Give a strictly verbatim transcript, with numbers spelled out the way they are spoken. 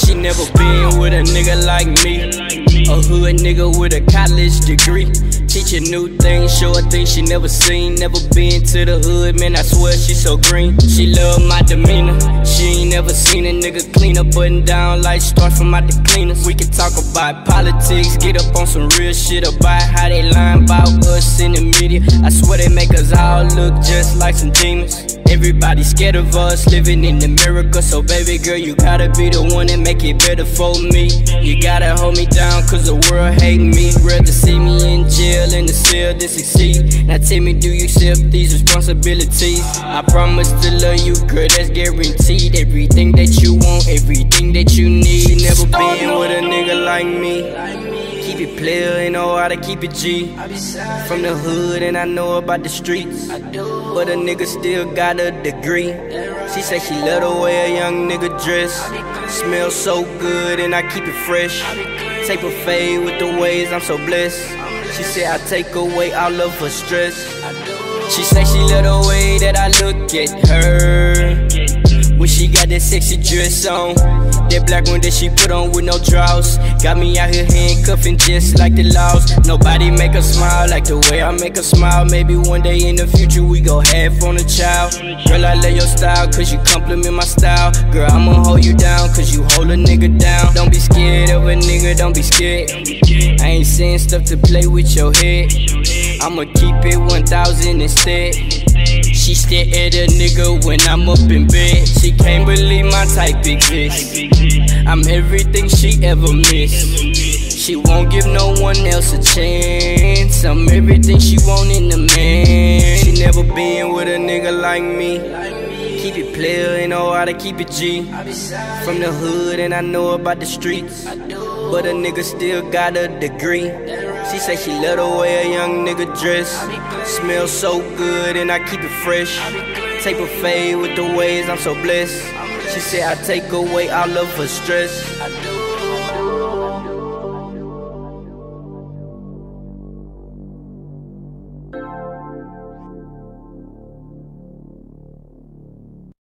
She never been with a nigga like me, a hood nigga with a college degree. Teaching new things, show her things she never seen. Never been to the hood, man, I swear she so green. She love my demeanor, she ain't never seen a nigga clean up, button down like start from out the cleaners. We can talk about politics, get up on some real shit about how they lying about us in the media. I swear they make us all look just like some demons. Everybody scared of us, living in America. So baby girl, you gotta be the one that make it better for me. You gotta hold me down, cause the world hate me. Rather see me in jail in the cell than succeed. Now tell me, do you accept these responsibilities? I promise to love you, girl, that's guaranteed. Everything that you want, everything that you need. She never been with a nigga like me. Keep it player, ain't know how to keep it G. From the hood and I know about the streets, but a nigga still got a degree. She said she love the way a young nigga dress. Smells so good and I keep it fresh. Tape a fade with the ways I'm so blessed. She said I take away all of her stress. She say she love the way that I look at her when she got that sexy dress on, that black one that she put on with no drawers. Got me out here handcuffing just like the laws. Nobody make her smile like the way I make her smile. Maybe one day in the future we go half on a child. Girl, I love your style cause you compliment my style. Girl, I'ma hold you down cause you hold a nigga down. Don't be scared of a nigga, don't be scared. I ain't saying stuff to play with your head. I'ma keep it one thousand instead. She stare at a nigga when I'm up in bed. She can't believe my type exists. I'm everything she ever missed. She won't give no one else a chance. I'm everything she want in a man. She never been with a nigga like me. Keep it player, ain't know how to keep it G. From the hood and I know about the streets, but a nigga still got a degree. She say she love the way a young nigga dress. Smells so good and I keep it fresh. Tape a fade with the ways I'm so blessed. She said I take away all of her stress.